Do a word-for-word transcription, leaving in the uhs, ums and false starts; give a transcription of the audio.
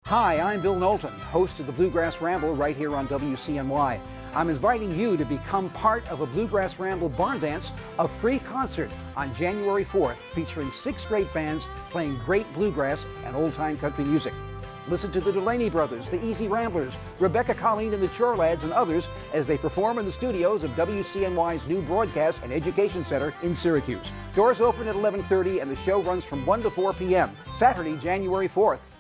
Hi, I'm Bill Knowlton, host of the Bluegrass Ramble right here on W C N Y. I'm inviting you to become part of a Bluegrass Ramble barn dance, a free concert on January fourth featuring six great bands playing great bluegrass and old-time country music. Listen to the Delaney Brothers, the Easy Ramblers, Rebecca Colleen and the Chore Lads, and others as they perform in the studios of W C N Y's new Broadcast and Education Center in Syracuse. Doors open at eleven thirty and the show runs from one to four p m Saturday, January fourth.